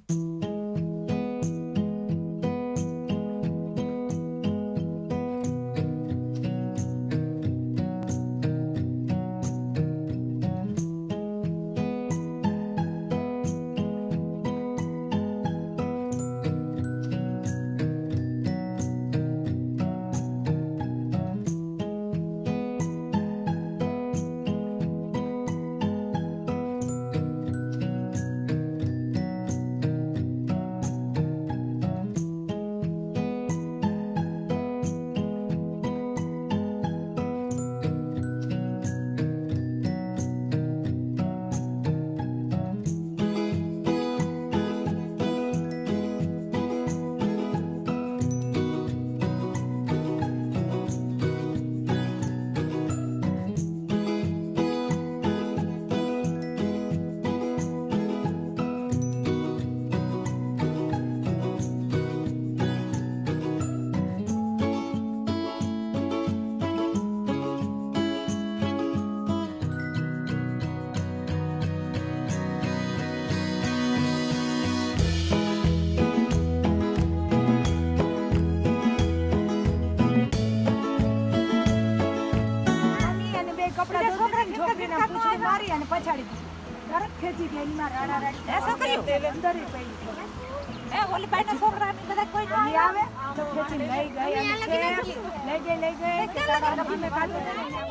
પછાડી તરત ખેંચી ગઈ એમાં રાડા રાડી એ છોકરીઓ અંદર પડી એ ઓલી બાઈના છોકરાની બધા કોઈ નહીં આવે તો ખેંચી લઈ ગઈ અને લઈ ગઈ કે તારા નબીને કાઢો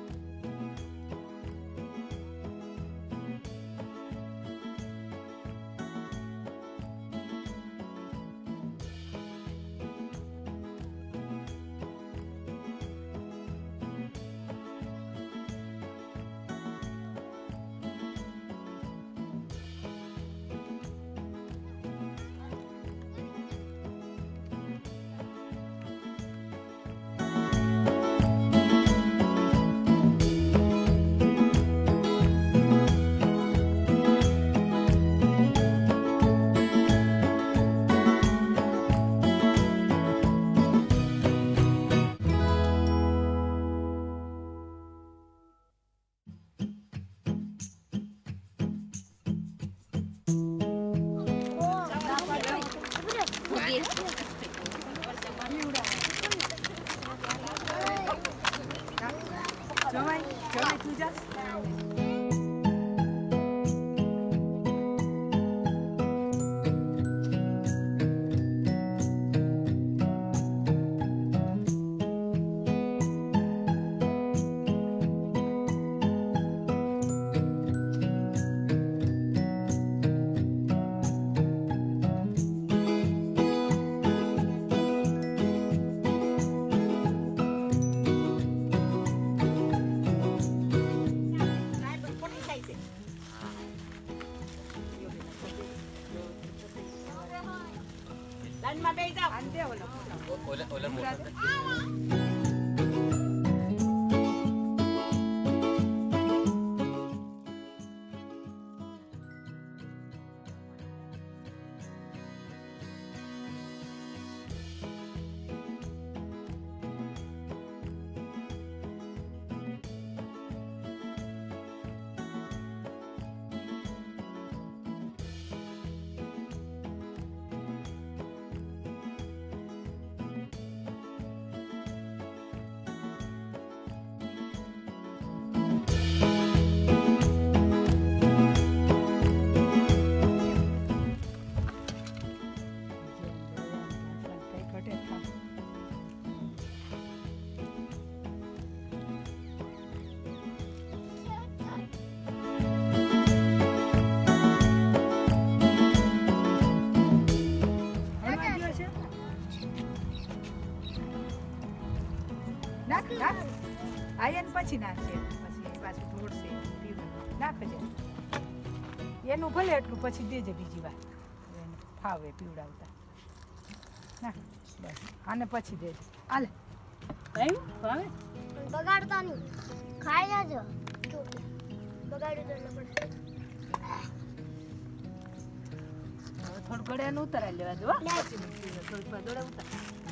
આયન પછી નાખશે પછી પાછું ઢોળશે નાખજે એનું ભલે એટલું પછી દેજે બીજી વાર એને ફાવે પીવડાવતા નાખ બસ આને પછી દેજે હાલે આવ્યું ફાવે બગાડતા નહીં ખાઈ જાજો બગાડી દો પડે થોડું ઘડે ઉતારી લેવા જો થોડું ઘડે ઉતાર